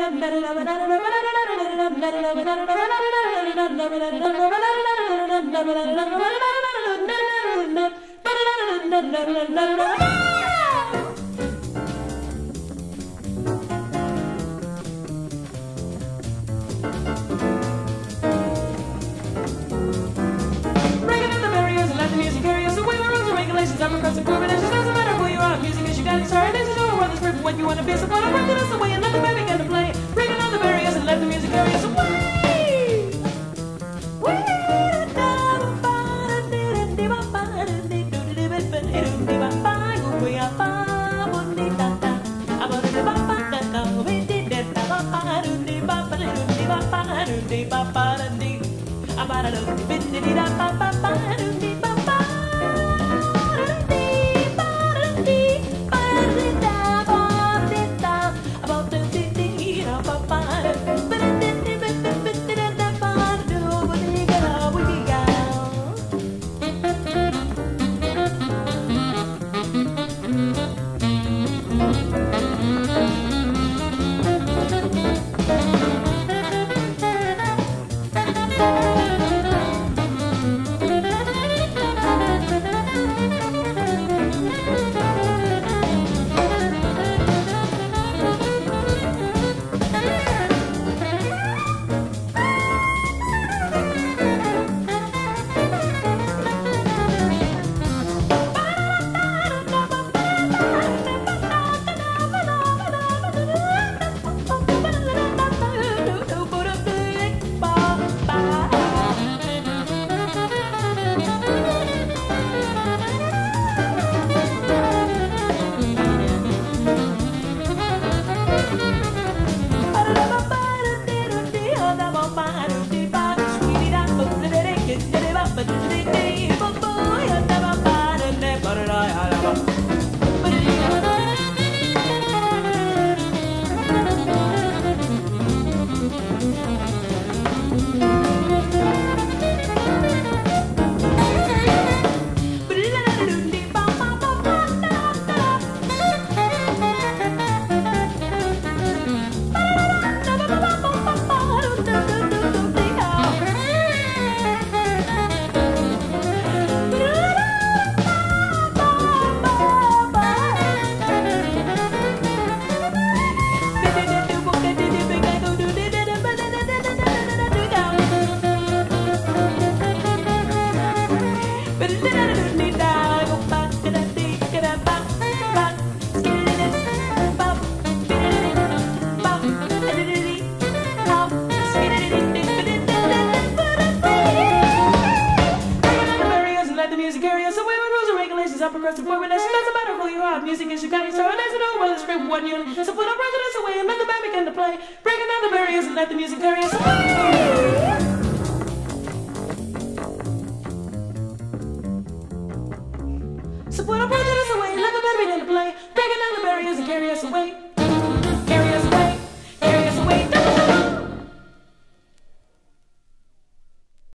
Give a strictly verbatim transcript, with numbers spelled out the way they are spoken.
I'm across the proven, it just doesn't matter who you are. Music is your guiding star, and this is all world is written when you want to be. So put a breath in us away and let the baby begin to play. Breaking down the barriers and let the music carry us away. Up across the board, it doesn't matter who you are. Music is your guiding star, and there's no one that's written one unit. So put our prejudice away and let the band begin to play. Breaking down the barriers and let the music carry us away.